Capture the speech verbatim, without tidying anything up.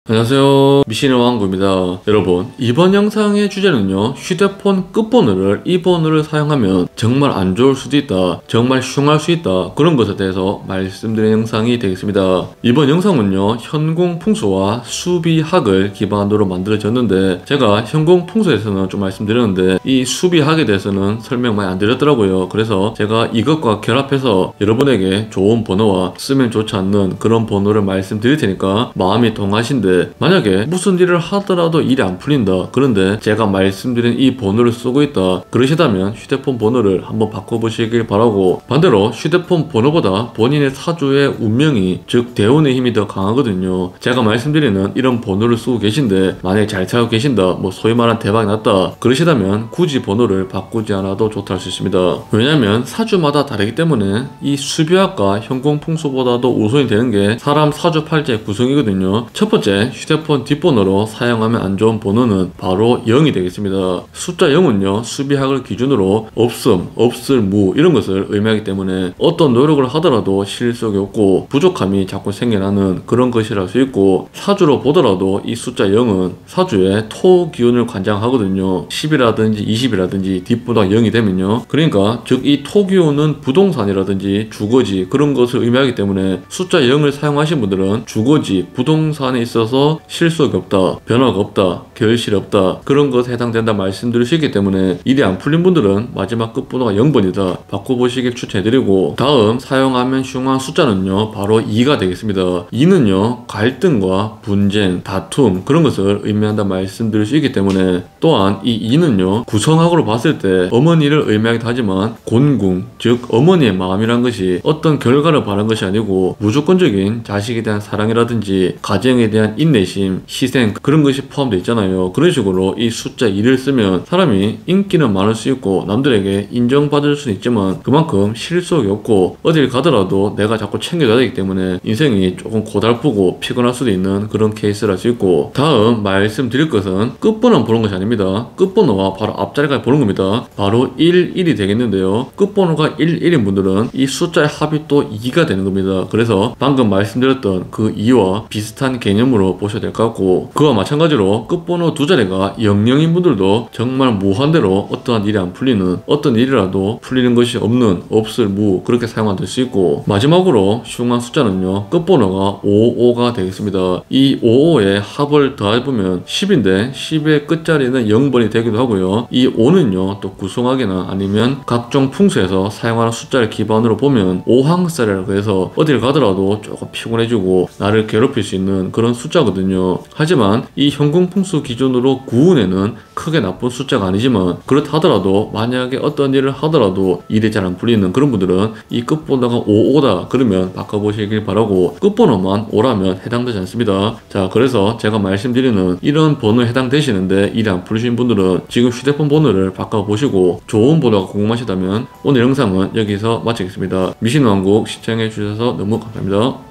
안녕하세요, 미신의 왕구입니다. 여러분, 이번 영상의 주제는요, 휴대폰 끝번호를 이 번호를 사용하면 정말 안 좋을 수도 있다, 정말 흉할 수 있다, 그런 것에 대해서 말씀드리는 영상이 되겠습니다. 이번 영상은요, 현공풍수와 수비학을 기반으로 만들어졌는데, 제가 현공풍수에서는 좀 말씀드렸는데 이 수비학에 대해서는 설명 많이 안 드렸더라고요. 그래서 제가 이것과 결합해서 여러분에게 좋은 번호와 쓰면 좋지 않는 그런 번호를 말씀드릴 테니까 마음이 동하신데, 만약에 무슨 일을 하더라도 일이 안 풀린다, 그런데 제가 말씀드린 이 번호를 쓰고 있다, 그러시다면 휴대폰 번호를 한번 바꿔보시길 바라고, 반대로 휴대폰 번호보다 본인의 사주의 운명이, 즉 대운의 힘이 더 강하거든요. 제가 말씀드리는 이런 번호를 쓰고 계신데 만약에 잘 살고 계신다, 뭐 소위 말한 대박이 났다, 그러시다면 굳이 번호를 바꾸지 않아도 좋다 할 수 있습니다. 왜냐면 사주마다 다르기 때문에 이 수비학과 현공풍수보다도 우선이 되는 게 사람 사주 팔자의 구성이거든요. 첫 번째, 휴대폰 뒷번호로 사용하면 안 좋은 번호는 바로 영이 되겠습니다. 숫자 영은요, 수비학을 기준으로 없음, 없을, 무 이런 것을 의미하기 때문에 어떤 노력을 하더라도 실속이 없고 부족함이 자꾸 생겨나는 그런 것이라 할 수 있고, 사주로 보더라도 이 숫자 영은 사주의 토 기운을 관장하거든요. 십이라든지 이십이라든지 뒷번호가 영이 되면요, 그러니까 즉 이 토 기운은 부동산이라든지 주거지 그런 것을 의미하기 때문에 숫자 영을 사용하신 분들은 주거지, 부동산에 있어서 실속이 없다, 변화가 없다, 결실이 없다, 그런 것에 해당된다 말씀드릴 수 있기 때문에 일이 안 풀린 분들은 마지막 끝번호가 영 번이다, 바꿔보시길 추천해드리고, 다음 사용하면 흉한 숫자는요, 바로 이가 되겠습니다. 이는요, 갈등과 분쟁, 다툼 그런 것을 의미한다 말씀드릴 수 있기 때문에, 또한 이 이는요, 구성학으로 봤을 때 어머니를 의미하기도 하지만 곤궁, 즉 어머니의 마음이란 것이 어떤 결과를 바라는 것이 아니고 무조건적인 자식에 대한 사랑이라든지 가정에 대한 인내심, 희생 그런 것이 포함되어 있잖아요. 그런 식으로 이 숫자 이를 쓰면 사람이 인기는 많을 수 있고 남들에게 인정받을 수는 있지만 그만큼 실속이 없고 어딜 가더라도 내가 자꾸 챙겨줘야 되기 때문에 인생이 조금 고달프고 피곤할 수도 있는 그런 케이스를 할 수 있고, 다음 말씀드릴 것은 끝번호만 보는 것이 아닙니다. 끝번호와 바로 앞자리까지 보는 겁니다. 바로 일, 일이 되겠는데요, 끝번호가 일, 일인 분들은 이 숫자의 합이 또 이가 되는 겁니다. 그래서 방금 말씀드렸던 그 이와 비슷한 개념으로 보셔야 될 것 같고, 그와 마찬가지로 끝번호 두 자리가 영영인 분들도 정말 무한대로 어떠한 일이 안 풀리는, 어떤 일이라도 풀리는 것이 없는, 없을, 무 그렇게 사용이 될 수 있고, 마지막으로 흉한 숫자는요, 끝번호가 오오가 되겠습니다. 이 오오의 합을 더해보면 십인데 십의 끝자리는 영 번이 되기도 하고요, 이 오는요 또 구성학이나 아니면 각종 풍수에서 사용하는 숫자를 기반으로 보면 오항살이라고 해서 어딜 가더라도 조금 피곤해지고 나를 괴롭힐 수 있는 그런 숫자거든요. 하지만 이 현공풍수 기준으로 구운에는 크게 나쁜 숫자가 아니지만, 그렇다 하더라도 만약에 어떤 일을 하더라도 일이 잘 안 풀리는 그런 분들은 이 끝번호가 오오다 그러면 바꿔보시길 바라고, 끝번호만 오라면 해당되지 않습니다. 자, 그래서 제가 말씀드리는 이런 번호에 해당되시는데 일이 안 풀리신 분들은 지금 휴대폰 번호를 바꿔보시고, 좋은 번호가 궁금하시다면 오늘 영상은 여기서 마치겠습니다. 미신왕국 시청해주셔서 너무 감사합니다.